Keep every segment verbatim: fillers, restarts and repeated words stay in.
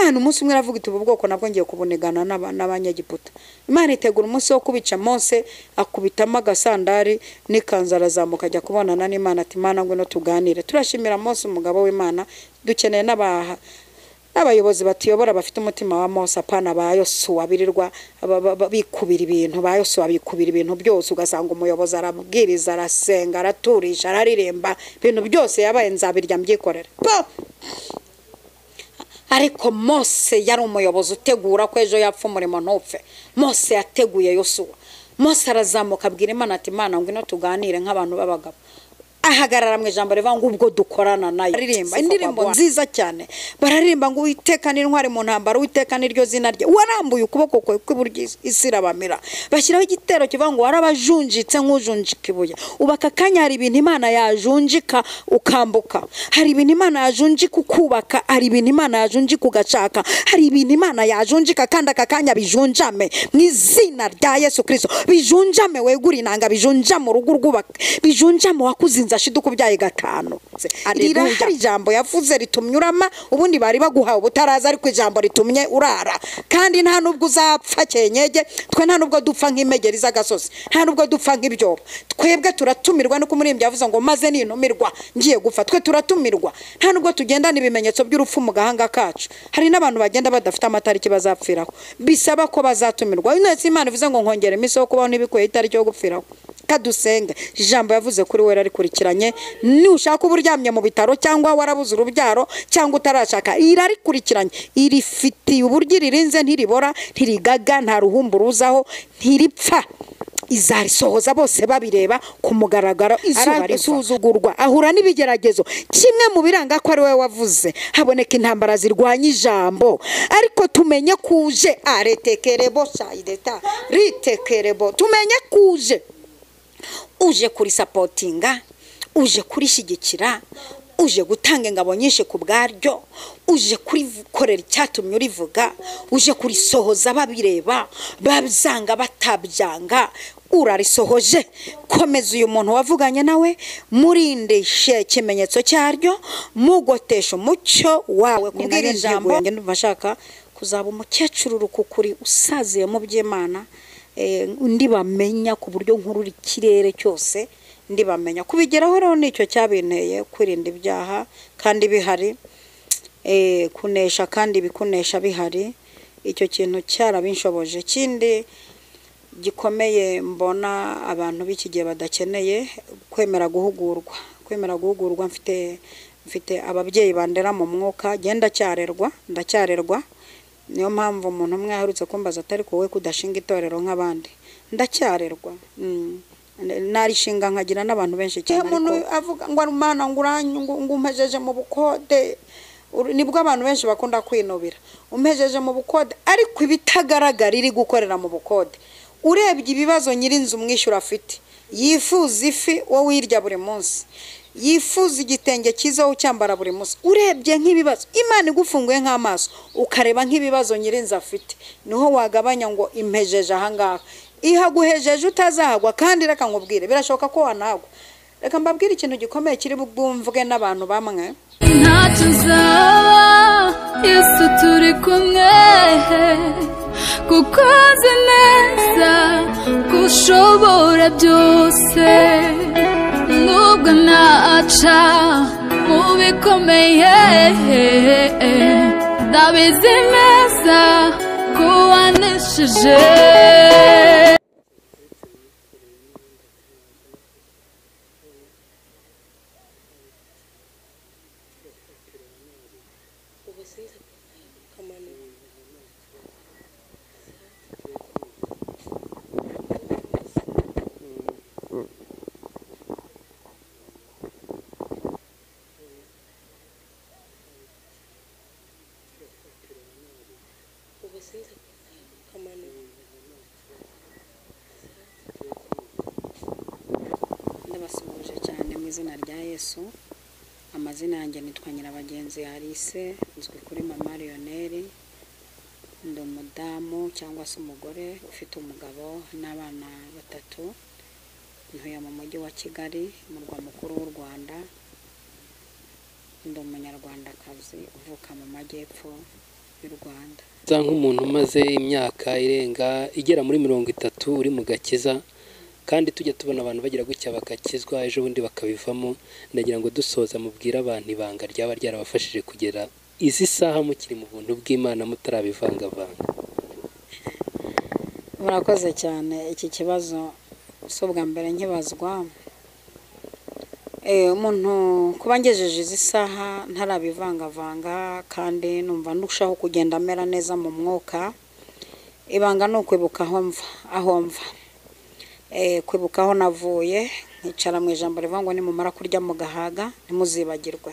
Imana umunsi umwe iravuga iti ubu bwoko nabwo ngiye kubunigana n'abanyagiputa. Imana itegura umunsi wo kubica Mose akubitamo agasandari n'ikanzu arazamuka ajya kubonana n'Imana ati Imana ngo no tuganire. Turashimira Mose umugabo w'Imana, dukeneye n'abaha abayobozi batuyobora bafite umutima wa Mose apana ba Yosuwa birirwa bikubira ibintu, ba Yosuwa bikubira ibintu byose ugasanga umuyobozi arabwiriza arasenga araturisha araririmba ibintu byose yabaye nzabirya mbyikorera. Ariko Mose yari umuyobozi utegura ko ejo yapfa umurimo ntupfe. Mose yateguye Yosuwa. Mose arazamuka abwira Imana ati Imana ngwino tuganire nk'abantu b'abagabo. Ahagarara mu ijambo rivuga ngo ubwo dukorana nayo. Aririmba indirimbo nziza cyane. Bararirimba ngo Uwiteka ni intwari mu ntambara, Uwiteka ni ryo zina rye. Warambuye ukuboko kwe kw'iburyo isi irabamira. Bashyiraho igitero kivuga ngo warabajunjitse nk'ujunjika ibuye. Ubaka kanya hari ibintu Imana yajunjika ukambuka. Hari ibintu Imana yajunjika ukubaka, hari ibintu Imana yajunjika ugashaka. Hari ibintu Imana yajunjika kandi aka kanya bijunjame mu izina rya Yesu Kristo. Bijunjame wegura inanga, bijunjame urugo rwubaka, bijunjame wakuzinza ashiduka byaye gatanu. Rira hari ijambo yavuze ritumyurama ubundi bari baguha ubutaraza ariko ijambo ritumye urara kandi nta nubwo uzapfa kenyege. Twe nta nubwo dupfa nk'imegeri z'agasozi, nta nubwo dupfa nk'ibyobo. Twebwe turatumirwa no kumurimbya yavuze ngo maze nintumirwa ngiye gupfa. Twe turatumirwa nta nubwo tugendana ibimenyetso by'urupfu mu gahanga kacu. Hari n'abantu bagenda badafite amatariki bazapfiraho, bisaba ko bazatumirwa. Inetse Imana ivuze ngo nkongera iminsi yo kubaho n'ibikwiye itariki yo gupfiraho. Kadusenge ijambo yavuze kuri we rarikurikiranye. Ni ushaka uburyamye mu bitaro cyangwa warabuze urubyaro cyangwa utarashaka, irarikurikiranye. Irifitiye uburyo ririnze, ntiribora, ntirigaga, nta ruhumbu ruzaho, ntiripfa. Izarisohoza bose babireba ku mugaragaro. Izuba risuzugurwa ahura n'ibigeragezo. Kimwe mu biranga ko ari we wavuze haboneka intambara zirwanya ijambo. Ariko tumenye kuje aretekerebo sayideta ritekerebo, tumenye kuje uje kuri supportinga, uje kuri shyigikira, uje gutanga ingabo nyinshi ku bwaryo, uje kuri korera icyatumye urivuga, uje kuri sohoza babireba babzanga batabyanga. Urarisohoje. Komeza uyu muntu wavuganye nawe, murindishe ikimenyetso cyaryo, mugotesha umucyo wawe kubwira ijambo. Nge ndumva kuzaba umukecuru rukukuri usaziye mu by'Imana. Eh, ndi bamenya ku buryo nkurura ikirere cyose, ndi bamenya kubigeraho. Rero nicyo cyabinteye kwirinda ibyaha kandi bihari, eh, kunesha kandi bikunesha bihari. Icyo kintu cyarabinshoboje. Kindi gikomeye mbona abantu b'iki gihe badakeneye kwemera guhugurwa. Kwemera guhugurwa. Mfite mfite ababyeyi bandera mu mwuka, genda cyarerwa, ndacyarerwa. Niyo mpamvu umuntu umwe aherutse kumbaza atari ko we kudashinga itorero nk'abandi. Ndacyarerwa. Mm. Narishinga nkagira n'abantu benshi cyane. Umuntu avuga ngo Imana nguranye ngo umpejeje mu bukode. Nibwo abantu benshi bakunda kwinubira. Umpejeje mu bukode ariko ibitagaragara iri gukorera mu bukode. Urebye ibibazo nyirinzu umwishyura afite. Yifuza ifi wowe wirya buri munsi. Yifuza igitenge cyiza ucyambara buri munsi. Urebye nk'ibibazo Imana igufunguye nk'amaso ukareba nk'ibibazo nyirinzu afite, niho wagabanya ngo impejeje ahangaha. Ihaguhejeje utazahagwa kandi reka nkubwire birashoboka ko wanagwa. Reka mbabwire ikintu gikomeye kiri bumvuge n'abantu bamwe. Ntacyo uzaba Yesu turi kumwe, kuko azi neza gushobora byose. Nubwo naca mu bikomeye, ndabizi neza ko wanesheje. Ndabasubije cyane mu izina rya Yesu. Amazina yanjye nitwa Nyirabagenzi Alice, nzwi kuri Mama Lionel. Ndi umudamu cyangwa se umugore ufite umugabo n'abana batatu. Ntuye mu mujyi wa Kigali, umurwa mukuru w'u Rwanda. Ndi umunyarwandakazi uvuka mu majyepfo y'u Rwanda. za nk'umuntu umaze imyaka irenga igera muri mirongo itatu uri mu gakiza kandi tujya tubona abantu bagira gutya bagakizwa ejo bundi bakabivamo, ndagira ngo dusoza mubwire abantu ibanga ryaba ryarabafashije kugera izi saha mukiri mu buntu bw'Imana mutarabivangavanga. Murakoze cyane. Iki kibazo so bwa mbere nkibazwa eh umuntu kuba ngejeje izi saha ntarabivangavanga kandi numva ndushaho kugenda mera neza mu mwuka. Ibanga no kwibuka aho mva aho mva eh kwibuka aho navuye nkicara mu ijambo rivango ni mumara kurya mu gahaga ntimuzibagirwe.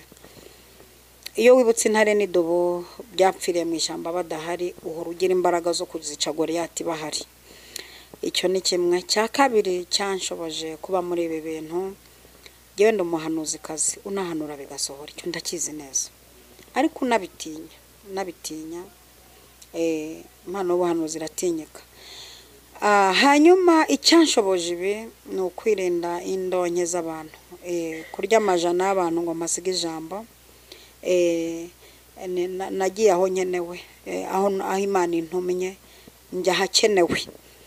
Iyo wibutse intare n'idubu byapfiriye mu ijambo badahari uhora ugira imbaraga zo kuzica Goliyati bahari. Icyo ni kimwe. Cya kabiri cyanshoboje kuba muri ibi bintu, yewe ndo muhanuzi kazi unahanura bigasohora, icyo ndakizi neza ariko unabitinya unabitinya eh impano y'ubuhanuzi iratinyika. Ah hanyuma icyanshoboje ibi ni ukwirinda indonke z'abantu, eh kurya amajana y'abantu ngo masiga ijambo. eh nagiye aho nkenewe, aho aho Imana intumye njya hakenewe.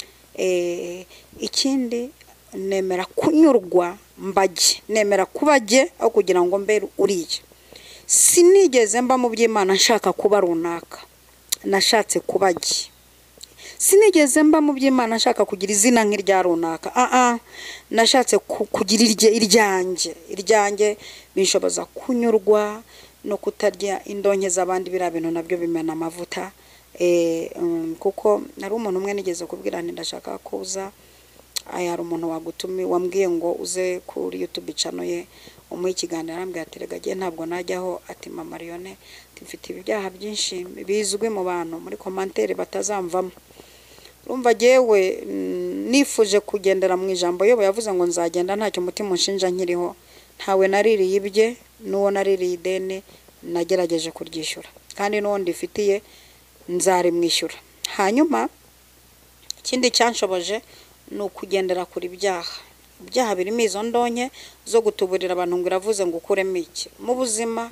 eh ikindi nemera kunyurwa mbaje, nemera kubaje aho kugira ngo mbere uriye. Sinigeze mba mu by'Imana nshaka kuba runaka, nashatse kubaje. Sinigeze mba mu by'Imana nshaka kugira izina nk'irya runaka, a a nashatse kugira irye iryanjye iryanjye bishoboza kunyurwa no kutarya indonke z'abandi. Bira bintu nabyo bimena amavuta. eh um, kuko nari umuntu umwe nigeze kubwira nti ndashaka kuza aya ari umuntu wagutumi wambwiye ngo uze kuri YouTube channel ye umuha ikiganiro, arambwira ati rega giye ntabwo najyaho, ati mama Marione mfite ibyaha byinshi bizwi mu bantu muri commentaire batazamvamo. Urumva jewe nifuje kugendera mu ijambo yobo yavuze ngo nzagenda ntacyo umutima unshinja nkiriho, ntawe naririye ibye nuwo naririye idene nagerageje kuryishyura kandi nuwo ndifitiye nzari mwishyura. Hanyuma ikindi cyanshoboje ni ukugendera kuri ibyaha. Ibyaha birimo izo ndonke zo gutuburira abantu ngo iravuze ngo ukuremo iki mu buzima.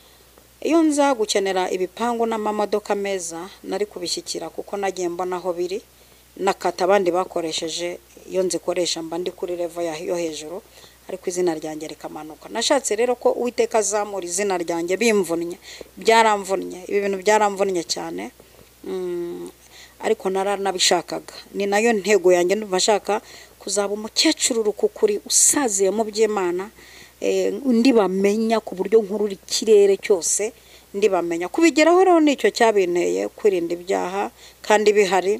Iyo nza gukenera ibipangu n'amamodoka meza nari kubishyikira kuko nagiye mbona aho biri nakata abandi bakoresheje. Iyo nzikoresha mba ndi kuri level yo hejuru ariko izina ryanjye rikamanuka. Nashatse rero ko Uwiteka azamura izina ryanjye bimvunnye, byaramvunnye, ibi bintu byaramvunnye cyane. mm, ariko naranabishakaga, ni nayo ntego yanjye ndumva nshaka kuzaba umukecuru rukukuri usaziye mu by'Imana. eh ndi bamenya ku buryo nkurura ikirere cyose, ndi bamenya kubigeraho. Rero nicyo cyabinteye kwirinda ibyaha kandi bihari,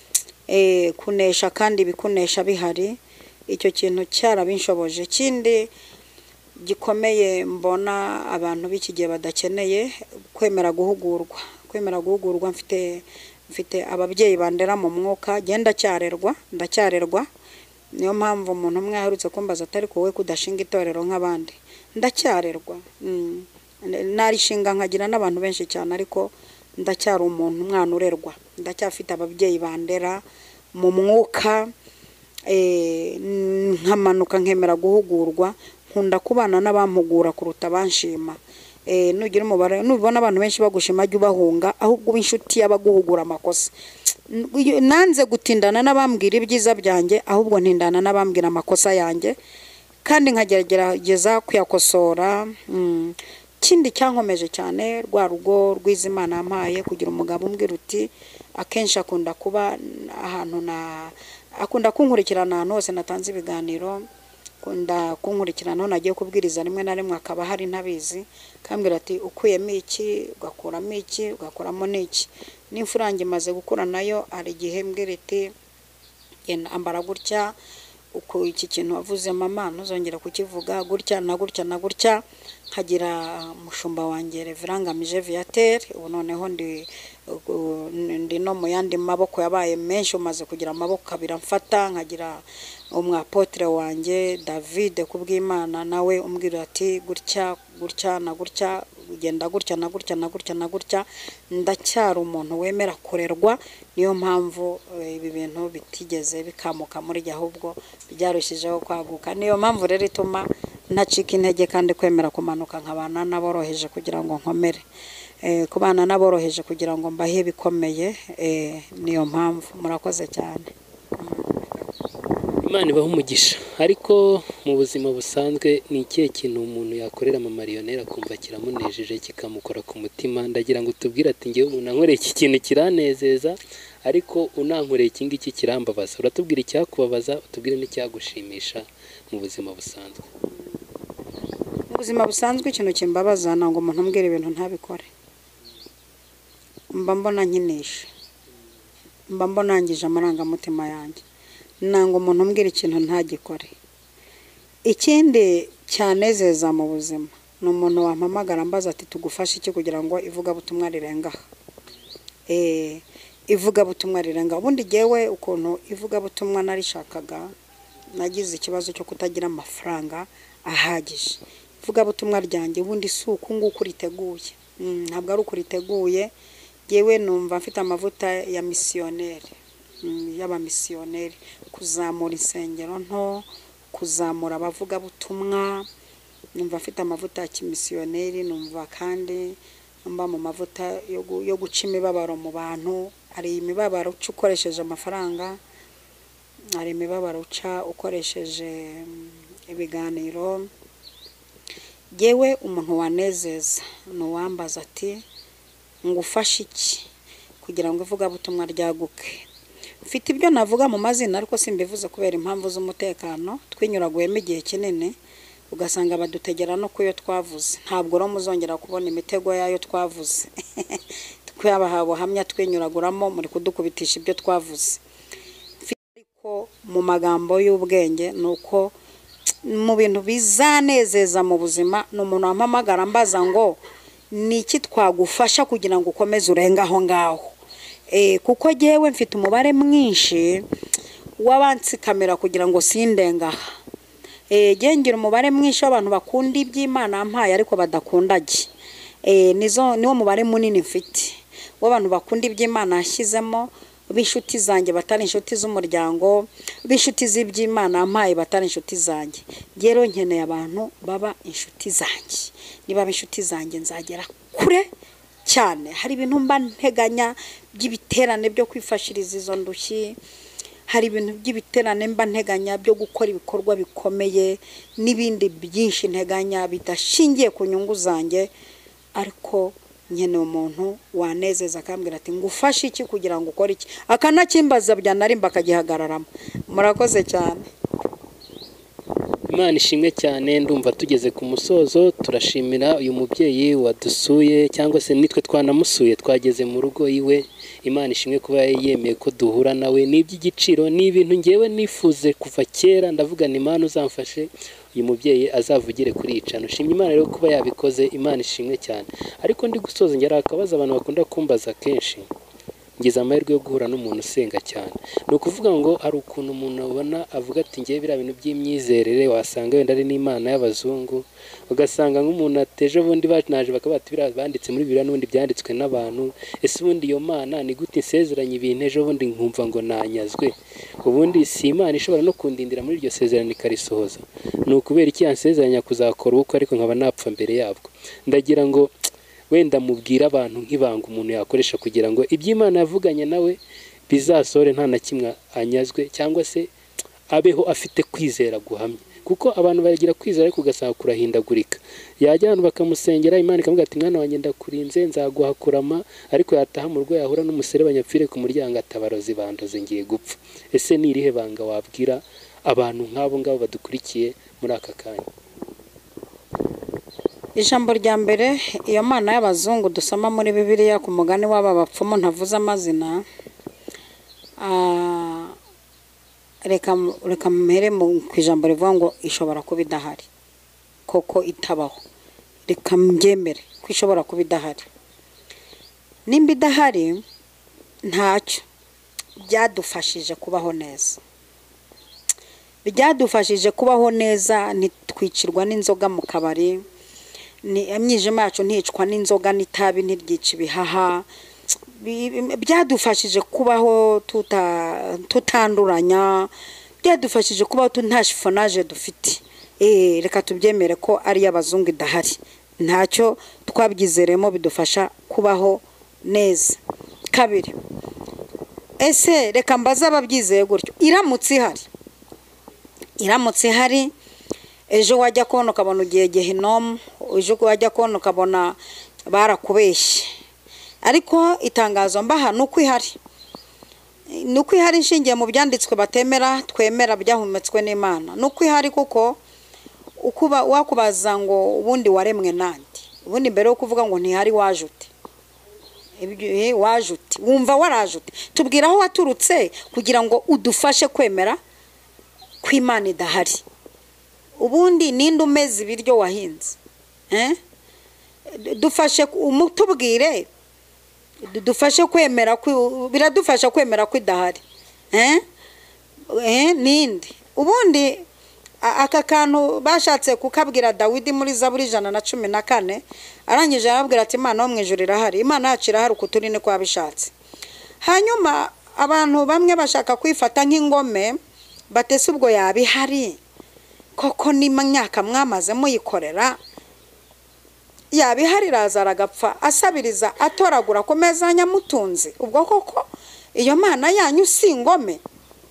eh kunesha kandi bikunesha bihari. Icyo kintu cyarabinshoboje. Kindi gikomeye mbona abantu b'iki gihe badakeneye kwemera guhugurwa, kwemera guhugurwa. Mfite mfite ababyeyi bandera mu mwuka, genda cyarerwa ndacyarerwa. Niyo mpamvu umuntu umwe aherutse kumbaza atari ko we kudashinga itorero nk'abandi. Ndacyarerwa. mm. Narishinga nkagira n'abantu benshi cyane ariko ndacyari umuntu umwana urerwa. Ndacyafite ababyeyi bandera mu mwuka, eh nkamanuka nkemera guhugurwa. Nkunda kubana n'abampugura kuruta banshima. eh nugira umubare nubona abantu benshi bagushima jya ubahunga ahubwo inshuti yabaguhugura amakosa. Nanze gutindana n'abambwira ibyiza byanjye ahubwo ntindana n'abambwira amakosa yanjye kandi nkagerageza kuyakosora. mm. Kindi cyankomeje cyane rwa rugo rw'Imana yampaye kugira umugabo umbwira uti akenshi akunda kuba ahantu na akunda kunkurikirana ahantu hose natanze ibiganiro, kunda kunkurikirana nagiye kubwiriza rimwe na rimwe akaba hari ntabizi, kambwira ati ukuyemo iki ugakuramo iki ugakoramo n'iki. N'imfurange maze gukura nayo ari gihe mbwira iti genda ambara gutya, uko iki kintu wavuze mama ntuzongera kukivuga gutya na gutya na gutya. Nkagira mushumba wanjye Reverend Ngamije Viateur, ubu noneho ndi ndi no mu yandi maboko yabaye menshi, umaze kugira amaboko abira mfata. Nkagira umwapotre wanjye David kubw'Imana nawe umbwira ati gutya gutya na gutya ugenda gutya na gutya na gutya na gutya. Ndacyari umuntu wemera kurerwa, niyo mpamvu ibi bintu bitigeze bikamuka muri jye ahubwo byarushijeho kwaguka. Niyo mpamvu rero ituma ntacika intege kandi kwemera kumanuka nkabana naboroheje kugira ngo nkomere. eh, kubana naboroheje kugira ngo mbahe bikomeye eh, niyo mpamvu murakoze cyane. Imana ibaho umugisha. Ariko mu buzima busanzwe ni ikihe kintu umuntu yakorera mu mariyoneri akumva kiramunejeje kikamukora ku mutima? Ndagira ngo tubwire ati ngewe umuntu ankoreye iki kintu kiranezeza, ariko unankoreye iki ngiki kirambabaza. Uratubwira icyakubabaza, utubwire n'icyagushimisha mu buzima busanzwe. Mu buzima busanzwe ikintu kimbabaza ntabwo umuntu ambwira ibintu ntabikore. Mba mbona nkinisha, mba mbonangije amarangamutima yanjye, ntabwo umuntu ambwira ikintu ntagikore. Ikindi cyanezeza mu buzima ni umuntu wampamagara ambaza ati tugufashe iki kugira ngo ivugabutumwa rirenga. Eh, ivugabutumwa rirenga. Ubundi jyewe ukuntu ivugabutumwa narishakaga, nagize ikibazo cyo kutagira amafaranga ahagije. Ivugabutumwa ryanjye ubundi si uku nguku riteguye, ntabwo ari uku riteguye. Jyewe numva mfite amavuta ya misiyoneri, y'abamisiyoneri, kuzamura insengero nto, kuzamura abavugabutumwa. Numva mfite amavuta ya kimisiyoneri, numva kandi mba mu mavuta yo guca imibabaro mu bantu. Hari imibabaro uca ukoresheje amafaranga, hari imibabaro uca ukoresheje ibiganiro. Jyewe umuntu wanezeza ni uwambaza ati ngufashe iki kugira ngo ivugabutumwa ryaguke. Mfite ibyo navuga mu mazina ariko simbivuze kubera impamvu z'umutekano. Twinyuraguyemo igihe kinini ugasanga badutegera no kuyo twavuze. Ntabwo ro muzongera kubona imitego yayo twavuze. Twabahawe hamya twinyuraguramo muri kudukubitisha ibyo twavuze. Ariko mu magambo y'ubwenge nuko mu bintu bizanezeza mu buzima ni umuntu wampamagara ambaza ngo niki twagufasha kugira ngo ukomeze urenga aho ngaho. Eh, kuko jyewe mfite umubare mwinshi w'abansikamira kugira ngo sindenga. Eh, gengira umubare mwinshi w'abantu bakunda iby'Imana ampaye ariko badakundage. Eh, nizo niwo mubare munini mfite w'abantu bakunda iby'Imana yashyizemo, b'inshuti zanjye batari inshuti z'umuryango, b'inshuti z'iby'Imana ampaye batari inshuti zanjye. Rero nkeneye abantu baba inshuti zanjye. Niba inshuti zanjye nzagera kure cyane. Hari ibintu mba nteganya by'ibiterane byo kwifashiriza izo ndushyi, hari ibintu by'ibiterane mba nteganya byo gukora ibikorwa bikomeye n'ibindi byinshi nteganya bidashingiye ku nyungu zanjye. Ariko nkeneye umuntu wanezeza akambwira ati ngufashe iki kugira ngo ukore iki, akanakimbaza byanarimba akagihagararamo. Murakoze cyane. Imana ishimwe cyane. Ndumva tugeze ku musozo. Turashimira uyu mubyeyi wadusuye, cyangwa se nitwe twanamusuye, twageze mu rugo iwe. Imana ishimwe kuba yemeye ko duhura nawe. Ni iby'igiciro, ni ibintu ngewe nifuze kuva kera. Ndavuga ni Imana uzamfashe uyu mubyeyi azavugire kuri icano. Shimye Imana rero kuba yabikoze. Imana ishimwe cyane. Ariko ndi gusoza ngera akabaza abantu bakunda kumbaza kenshi. Ngize amahirwe yo guhura n'umuntu usenga cyane. Ni ukuvuga ngo hari ukuntu umuntu abona avuga ati ngiye biriya bintu by'imyizerere wasanga wenda ari n'Imana y'abazungu, ugasanga nk'umuntu ateje ubundi banaje bakaba bati biriya banditse muri Bibiliya n'ubundi byanditswe n'abantu. Ese ubundi iyo Mana ni gute insezeranye ibintu ejo bundi nkumva ngo nanyazwe? Ubundi si Imana ishobora no kundindira muri iryo sezerano ikarisohoza? Ni ukubera iki yansezeranya kuzakora ubukwe ariko nkaba napfa mbere yabwo? Ndagira ngo wenda mubwira abantu nk'ibanga umuntu yakoresha kugira ngo iby'Imana yavuganye nawe bizasore nta na kimwe anyazwe, cyangwa se abeho afite kwizera guhamye. Kuko abantu baragira kwizera ariko ugasanga kurahindagurika. Yajya abantu bakamusengera, Imana ikamubwira ati mwana wanjye ndakurinze nzaguha kurama, ariko yataha mu rugo yahura n'umuserebanya apfire ku muryango atabarozi bandoze ngiye gupfa. Ese ni irihe banga wabwira abantu nk'abo ngabo badukurikiye muri aka kanya? Ijambo rya mbere, iyo Mana y'abazungu dusoma muri Bibiliya ku mugani w'aba bapfumu ntavuze amazina, reka reka mpere ku ijambo rivuga ngo ishobora kuba idahari. Koko itabaho. Reka mbyemere ko ishobora kuba idahari. Nimba idahari ntacyo byadufashije kubaho neza. Byadufashije kubaho neza, ntitwicirwa n'inzoga mu kabari, ni imyijima yacu nticwa n'inzoga n'itabi ntiryica ibihaha. Byadufashije kubaho tutanduranya, byadufashije kubaho nta shifonaje dufite. Eh, reka tubyemere ko ari y'abazungu idahari. ntacyo twabyizeremo bidufasha kubaho neza. Kabiri, ese reka mbaza ababyizeye gutyo, iramutse ihari iramutse ihari ejo wajya kubona ukabona ugiye Gehinomu, ejo wajya kubona ukabona barakubeshye, ariko itangazo mbaha nuko ihari nuko ihari inshingiye mu byanditswe batemera twemera byahumetswe n'Imana. Nuko ihari kuko ukuba wakubaza ngo ubundi waremwe nandi, ubundi mbere yo kuvuga ngo ntihari wajute ibyo wajute wumva warajute, tubwira aho waturutse kugira ngo udufashe kwemera kw'Imana idahari. Ubundi ninde umeze ibiryo wahinze? eh dufashe umutubwire dufashe kwemera biradufasha kwemera ko idahari. eh eh ninde? Ubundi aka kantu bashatse kukabwira Dawidi muri Zaburi ijana na cumi na kane, arangije arabwira ati Imana wo mwijuru irahari, Imana yacu irahari ukuturi ni kwa bishatse. Hanyuma abantu bamwe bashaka kwifata nk'ingome batese ubwo yabihari koko ni myaka mwamaze muyikorera, yabihari razara gapfa asabiriza atoragura ku meza nyamutunzi, ubwo koko iyo Mana yanyu singome?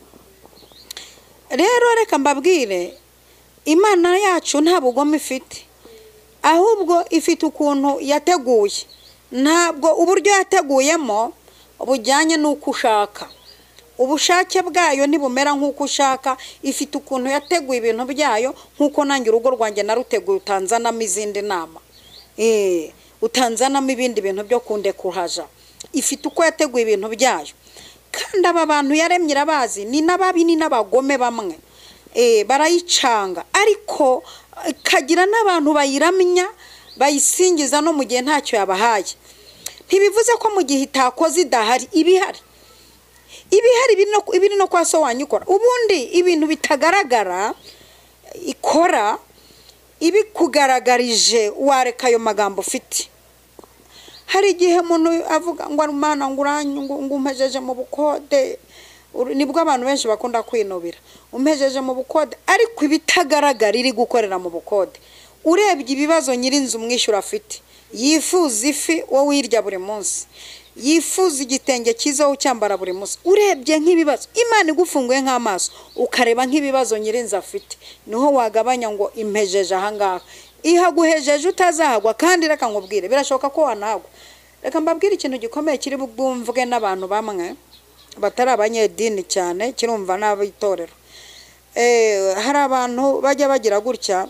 Rero reka mbabwire Imana yacu nta bugome ifite, ahubwo ifite ukuntu yateguye, ntabwo uburyo yateguyemo bujyanye n'uko ushaka. Ubushake bwayo ntibumera nk'uko ushaka, ifite ukuntu yateguye ibintu byayo, nk'uko nanjye urugo rwanjye naruteguye utanzanamo izindi nama, eh utanzanamo ibindi bintu byo kunde kuhaja. Ifite uko yateguye ibintu byayo, kandi aba bantu yaremye irabazi, ni nababi ni nabagome bamwe eh barayicanga, ariko kagira n'abantu bayiramya bayisingiza no mu gihe ntacyo yabahaye. Ntibivuze ko mu gihe itakoze idahari, ibihari ibihari ibiri no kwa so wanyukora. Ubundi ibintu bitagaragara ikora ibi kugaragarije wareka ayo magambo ufite. Hari igihe umuntu avuga ngo Imana ngo umpejeje mu bukode, nibwo abantu benshi bakunda kwinubira umpejeje mu bukode, ariko ibitagaragara iri gukorera mu bukode. Urebye ibibazo nyirinzu umwishyura afite, yifuza ifi wowe wirya buri munsi, yifuza igitenge cyiza wo cyambara buri munsi. Urebye nk'ibibazo Imana igufunguye nk'amaso ukareba nk'ibibazo nyirinzu afite, niho wagabanya ngo impejeje ahangaha. Ihaguhejeje utazahagwa, kandi reka nkubwire birashoboka ko wanagwa. Reka mbabwire ikintu gikomeye kiri bubwumvwe n'abantu bamwe batari abanyedini cyane, kirumva n'abitorero. eh hari abantu bajya bagira gutya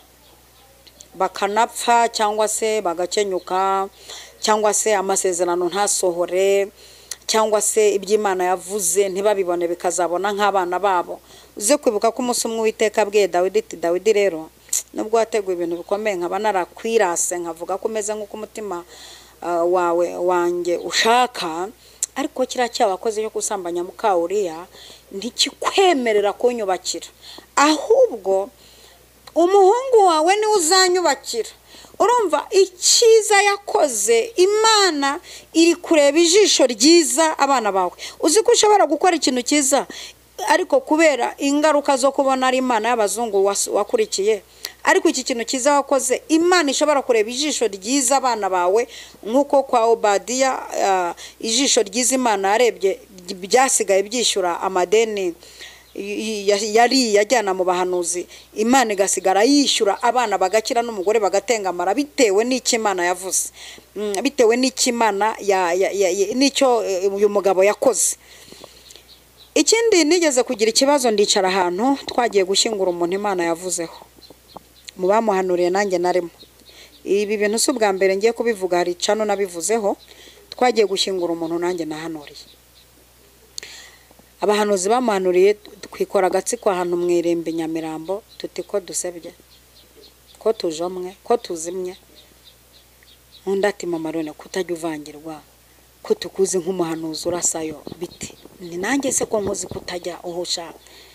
bakanapfa cyangwa se bagakenyuka, cyangwa se amasezerano ntasohore, cyangwa se iby'Imana yavuze ntibabibone bikazabona nk'abana babo. Uze kwibuka ko umunsi umwe Uwiteka abwiye Dawidi ati Dawidi rero nubwo wateguye ibintu bikomeye nkaba narakwirase nkavuga ko umeze nk'uko umutima uh, wawe wanjye ushaka, ariko kira cyabakoze cyo kusambanya muka Uriya ntikikwemerera kunyubakira, ahubwo umuhungu wawe ni uzanyubakira. Urumva icyiza yakoze, Imana iri kureba ijisho ryiza abana bawe. Uzi ko ushobora gukora ikintu cyiza ariko kubera ingaruka zo kubona ari Imana y'abazungu wakurikiye, ariko iki kintu cyiza wakoze Imana ishobora kureba ijisho ryiza abana bawe, nkuko kwa Obadiya uh, ijisho ryiza Imana yarebye byasigaye byishyura amadeni yari yajyana mu bahanuzi, Imana igasigara yishyura abana bagakira n'umugore bagatengamara bitewe n'iki Imana yavuze, bitewe n'iki Imana ya nicyo uyu mugabo yakoze. Ikindi nigeze kugira ikibazo, ndicara ahantu twagiye gushyingura umuntu Imana yavuzeho, mu bamuhanuriye nanjye narimo. Ibi bintu si ubwa mbere ngiye kubivuga, hari cano nabivuzeho. Twagiye gushyingura umuntu nanjye nahanuriye. Abahanuzi bamuhanuriye twikora agatsiko ahantu mwirembe Nyamirambo, tuti ko dusebye, ko tujomwe, ko tuzimye. Undi ati mama Rone kutajya uvangirwa, ko tukuzi nk'umuhanuzi urasayo biti. Ni nanjye se ko nkozi kutajya uhusha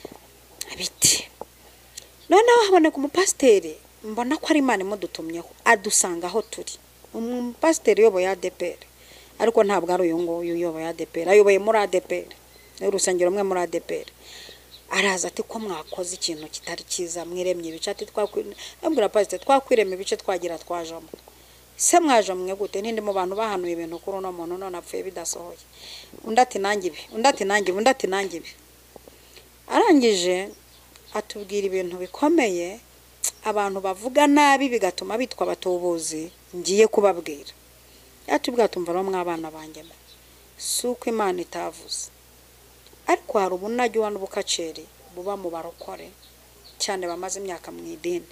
biti. Noneho haboneka umupasiteri mbona ko ari Imana imudutumyeho adusanga aho turi. Umupasiteri yoboye A D P R, ariko ntabwo ari uyu ngo uyoboye A D P R, ayoboye muri A D P R, urusengero rumwe muri A D P R. Araza ati ko mwakoze ikintu kitari cyiza, mwiremye ibice ati twakwiremye, ambwira pastor twakwiremye ibice twagira twajamo. se mwaje mwe gute ntindi mu bantu bahanuye ibintu kuri uno muntu none apfuye bidasohoye undi ati nanjye ibi undi ati nanjye undi ati nanjye ibi arangije atubwira ibintu bikomeye abantu bavuga nabi bigatuma bitwa abatubuzi ngiye kubabwira yatubwira tumva no mwabana banjye suko Imana itavuze ariko hari ubunajye wa n'ubukaceri buba mu barokore cyane bamaze imyaka mu idini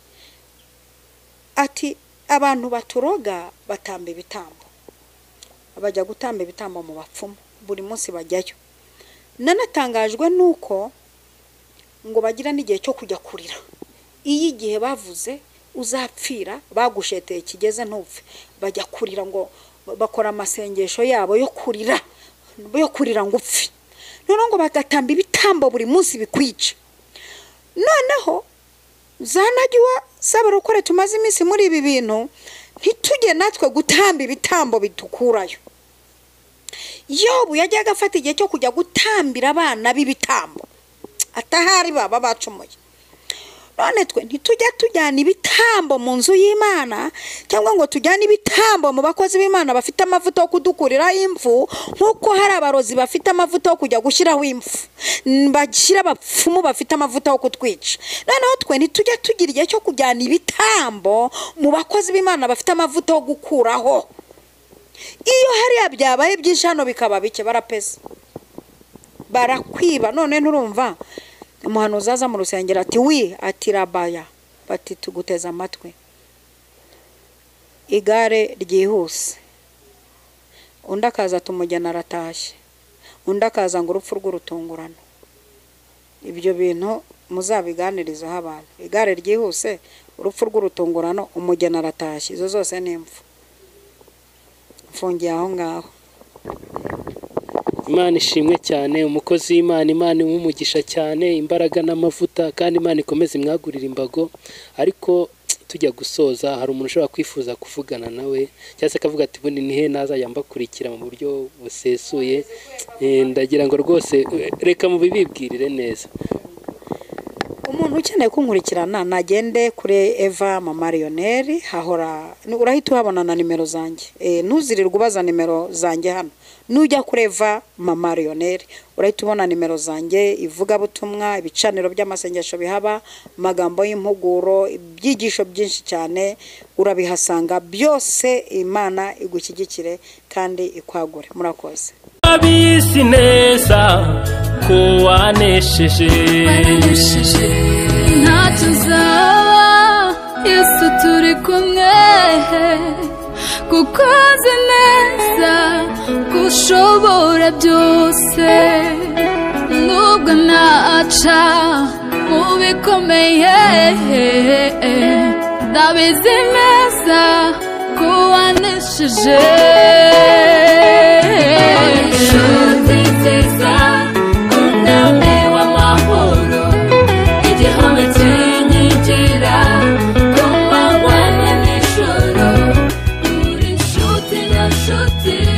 ati abantu baturoga batamba ibitambo bajya gutamba ibitambo mu bapfumu buri munsi bajyayo nanatangajwe nuko ngo bagira n'igihe cyo kujya kurira iyi gihe bavuze uzapfira bagusheteye kigeze ntupfe bajya kurira ngo bakora amasengesho yabo yo kurira yo kurira ngo upfe none ngo bagatamba ibitambo buri munsi bikwica noneho zanagiwa sabarokore tumaze iminsi muri ibi bintu ntitujye natwe gutamba ibitambo bitukurayo Yobu yajyaga afata igihe cyo kujya gutambira abana b'ibitambo atahari baba bacumuye none twe ntitujya tujyana ibitambo mu nzu y'Imana cyangwa ngo tujyane ibitambo mu bakozi b'Imana bafite amavuta yo kudukurira imfu nkuko hari abarozi bafite amavuta yo kujya gushyiraho imfu bagishyira abapfumu bafite amavuta yo kutwica noneho twe ntitujya tugira igihe cyo kujyana ibitambo mu bakozi b'Imana bafite amavuta yo gukuraho iyo hari byabaye by'ishano bikaba bike barapesa barakwiba none nturumva umuhanuzi aza mu rusengero ati wi ati rabaya bati tuguteza amatwi igare ryihuse undi akaza tumujyana aratashye undi akaza ngo urupfu rw'urutungurano ibyo bintu muzabiganirizaho abantu igare ryihuse urupfu rw'urutungurano umujyana aratashye izo zose ni impfu mfungiye aho ngaho Imana ishimwe cyane umukozi w'Imana Imana umugisha cyane imbaraga n'amavuta kandi Imana ikomeze imwagurira imbago ariko tujya gusoza hari umuntu ushobora kwifuza kuvugana nawe cyangwa se akavuga ati bundi nihe nazajya mbakurikira mu buryo busesuye ndagira ngo rwose reka mubibibwirire neza umuntu ukeneye kunkurikirana nagende kuri Eva Mama Lionel hahora urahita uhabona na nimero zanjye eh ntuzirirwa ubaza nimero zanjye hano nujya kuri Eva Mama Lionel urahita ubona nimero zanjye ivuga butumwa ibicaniro by'amasengesho bihaba magambo y'impuguro ibyigisho byinshi cyane urabihasanga byose Imana igushyigikire kandi ikwagure murakoze abisi neza ko wanesheje ntacyo uzaba Yesu turi kumwe kuko azi neza ko ushobora byose nubwo naca mu bikomeye ndabizi neza ko wanesheje inshuti nziza umwami w'amahoro igihome kinyigira ku manywa n'ijoro uri inshuti nyanshuti